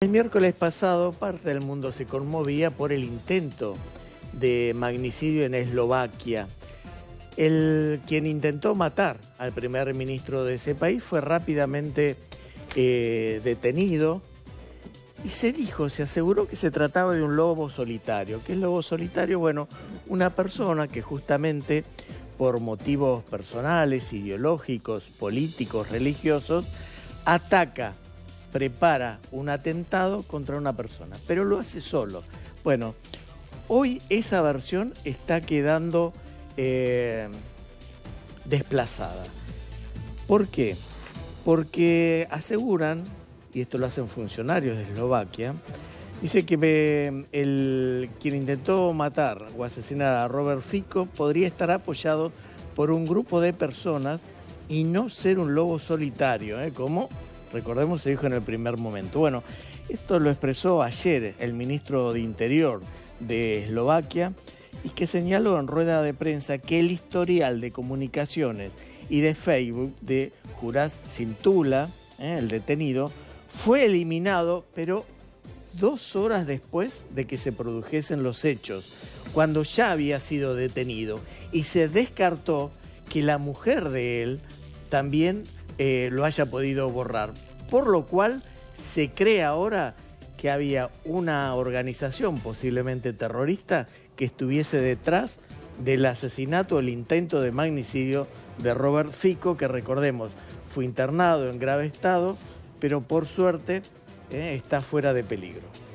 El miércoles pasado, parte del mundo se conmovía por el intento de magnicidio en Eslovaquia. Quien intentó matar al primer ministro de ese país fue rápidamente detenido y se aseguró que se trataba de un lobo solitario. ¿Qué es lobo solitario? Bueno, una persona que justamente por motivos personales, ideológicos, políticos, religiosos, prepara un atentado contra una persona, pero lo hace solo. Bueno, hoy esa versión está quedando desplazada. ¿Por qué? Porque aseguran, y esto lo hacen funcionarios de Eslovaquia, dice que quien intentó matar o asesinar a Robert Fico podría estar apoyado por un grupo de personas y no ser un lobo solitario, como recordemos se dijo en el primer momento. Bueno, esto lo expresó ayer el ministro de Interior de Eslovaquia y que señaló en rueda de prensa que el historial de comunicaciones y de Facebook de Juras Cintula, el detenido, fue eliminado, pero 2 horas después de que se produjesen los hechos, cuando ya había sido detenido, y se descartó que la mujer de él también lo haya podido borrar, por lo cual se cree ahora que había una organización posiblemente terrorista que estuviese detrás del asesinato o el intento de magnicidio de Robert Fico, que recordemos fue internado en grave estado, pero por suerte está fuera de peligro.